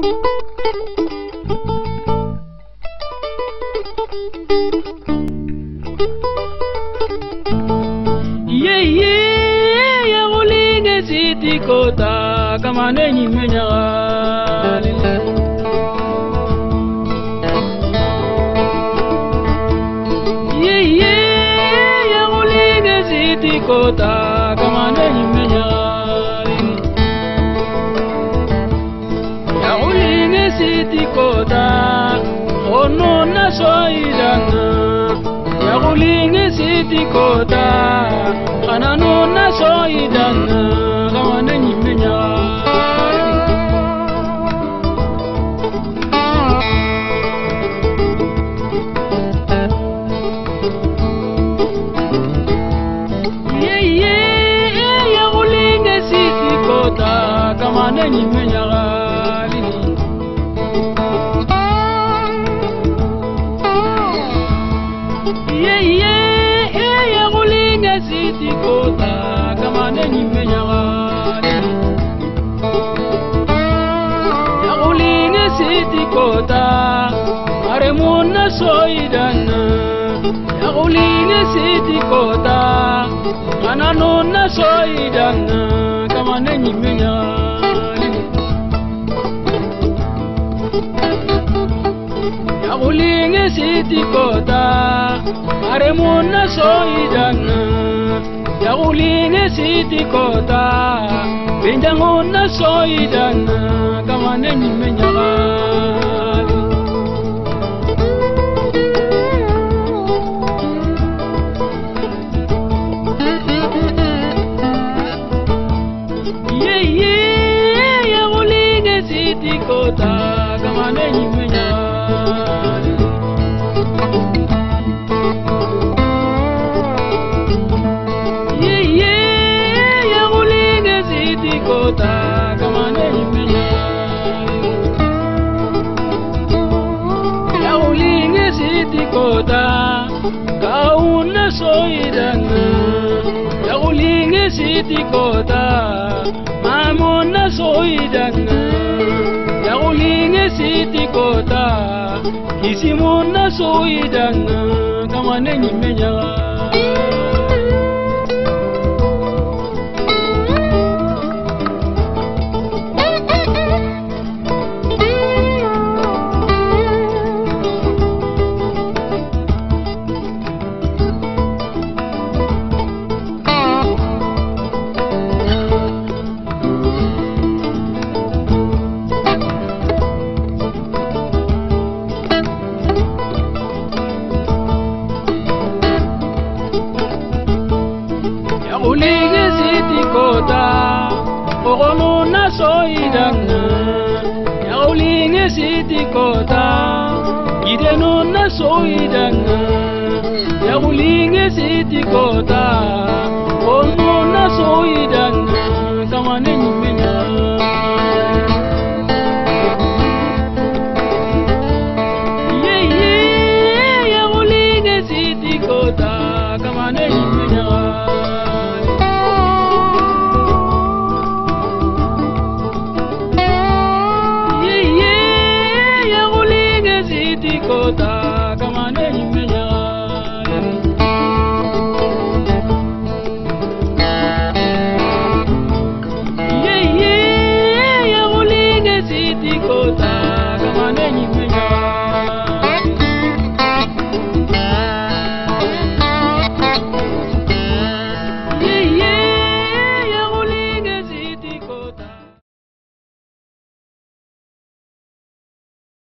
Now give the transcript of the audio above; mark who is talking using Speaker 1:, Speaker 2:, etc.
Speaker 1: Kota kama nenyi menyali ya ulinge ziti kota kama nenyi menyali ya ulinge ziti kota ono na soidana ya ulinge ziti kota anano na soidana kama nenyi menyali ya ulinge ziti kota kama nenyi menyali ya ulinge ziti kota kama nenyi menyali ya ulinge ziti kota aremuna soidana ya ulinge ziti kota ananona soidana kama nenyi menyali ya ulinge ziti kota aremuna soidana ya ulinge ziti kota binjangona soidana kama nenyi menyali ya ulinge ziti kota kama nenyi menyali ya ulinge ziti kota kama nenyi menyali ya ulinge ziti kota kauna soidana ya ulinge ziti kota mamona soidana ya ulinge ziti kota isimona soidana kama nenyi menyali ulinge ziti kota ogono na soidana ya ulinge ziti kota ideno na soidana ya ulinge ziti kota ono na soidana kama nenyi